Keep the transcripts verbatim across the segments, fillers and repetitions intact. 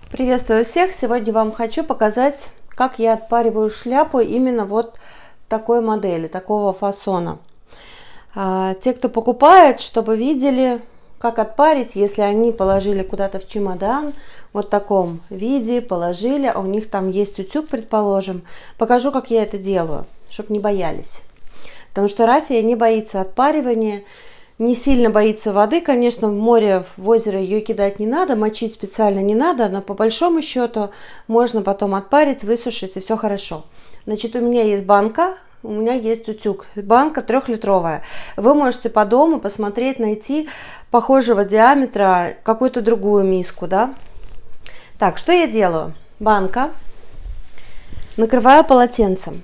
Приветствую всех! Сегодня вам хочу показать, как я отпариваю шляпу именно вот такой модели, такого фасона. А, те, кто покупает, чтобы видели, как отпарить, если они положили куда-то в чемодан, вот в таком виде положили, а у них там есть утюг, предположим. Покажу, как я это делаю, чтобы не боялись. Потому что рафия не боится отпаривания. Не сильно боится воды, конечно, в море, в озеро ее кидать не надо, мочить специально не надо, но по большому счету можно потом отпарить, высушить, и все хорошо. Значит, у меня есть банка, у меня есть утюг, банка трехлитровая. Вы можете по дому посмотреть, найти похожего диаметра какую-то другую миску, да. Так, что я делаю? Банка, накрываю полотенцем,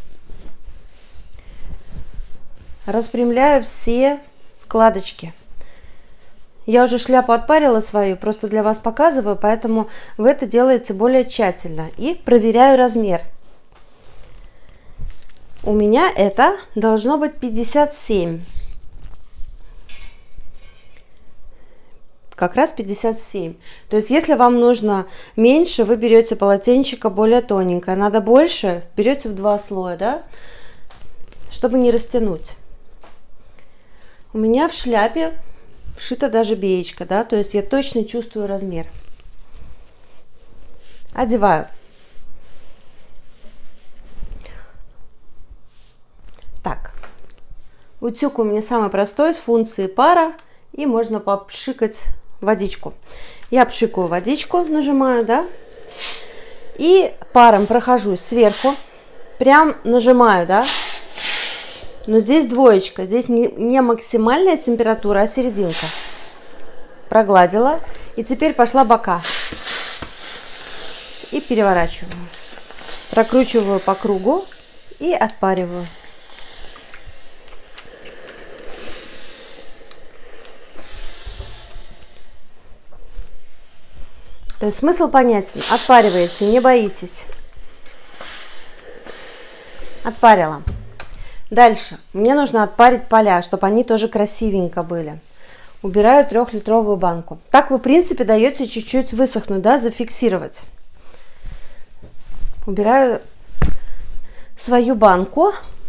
распрямляю все складочки. Я уже шляпу отпарила свою, просто для вас показываю, поэтому вы это делаете более тщательно. И проверяю размер. У меня это должно быть пятьдесят семь. Как раз пятьдесят семь. То есть, если вам нужно меньше, вы берете полотенчика более тоненькое. Надо больше, берете в два слоя, да, чтобы не растянуть. У меня в шляпе вшита даже беечка, да, то есть я точно чувствую размер. Одеваю. Так, утюг у меня самый простой, с функцией пара, и можно попшикать водичку. Я пшикаю водичку, нажимаю, да, и паром прохожусь сверху, прям нажимаю, да. Но здесь двоечка, здесь не, не максимальная температура, а серединка. Прогладила. И теперь пошла бока. И переворачиваю. Прокручиваю по кругу и отпариваю. То есть смысл понятен. Отпариваете, не боитесь. Отпарила. Дальше. Мне нужно отпарить поля, чтобы они тоже красивенько были. Убираю трехлитровую банку. Так вы, в принципе, даете чуть-чуть высохнуть, да, зафиксировать. Убираю свою банку.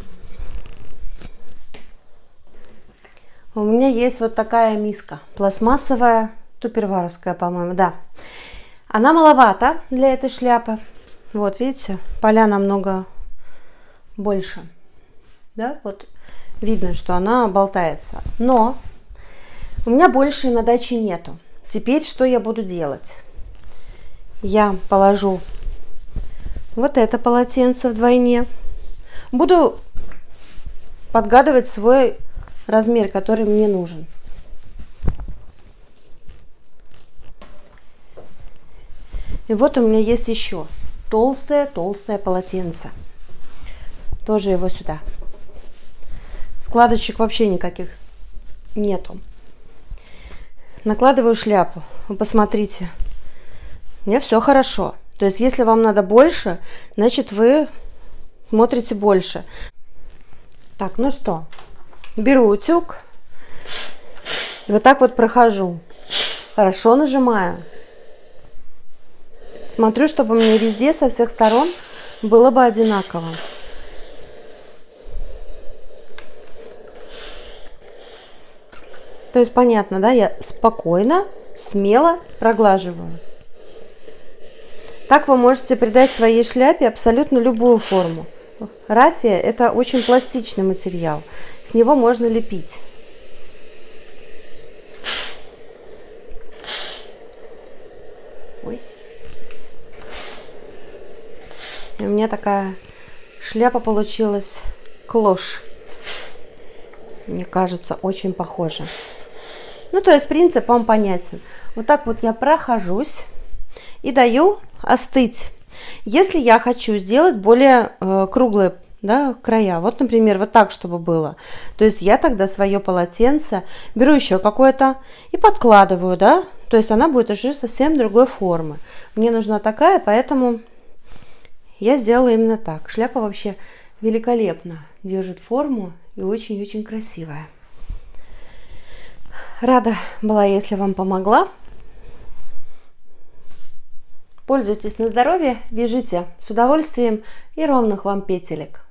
У меня есть вот такая миска. Пластмассовая, туперваровская, по-моему, да. Она маловата для этой шляпы. Вот, видите, поля намного больше. Да, вот видно, что она болтается. Но у меня больше на даче нету. Теперь что я буду делать? Я положу вот это полотенце вдвойне. Буду подгадывать свой размер, который мне нужен. И вот у меня есть еще толстое-толстое полотенце. Тоже его сюда. Складочек вообще никаких нету. Накладываю шляпу. Вы посмотрите. У меня все хорошо. То есть, если вам надо больше, значит, вы смотрите больше. Так, ну что. Беру утюг. И вот так вот прохожу. Хорошо нажимаю. Смотрю, чтобы мне везде, со всех сторон было бы одинаково. То есть понятно, да, я спокойно, смело проглаживаю. Так вы можете придать своей шляпе абсолютно любую форму. Рафия – это очень пластичный материал, с него можно лепить. Ой. И у меня такая шляпа получилась клош. Мне кажется, очень похожа. Ну, то есть принцип вам понятен. Вот так вот я прохожусь и даю остыть. Если я хочу сделать более э, круглые, да, края, вот, например, вот так, чтобы было, то есть я тогда свое полотенце беру еще какое-то и подкладываю, да, то есть она будет уже совсем другой формы. Мне нужна такая, поэтому я сделала именно так. Шляпа вообще великолепно держит форму и очень-очень красивая. Рада была, если вам помогла. Пользуйтесь на здоровье, вяжите с удовольствием и ровных вам петелек.